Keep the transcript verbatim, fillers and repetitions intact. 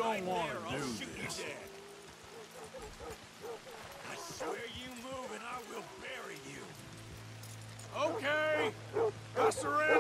don't want to do shoot you this. dead. I swear you move and I will bury you. Okay, I surrender.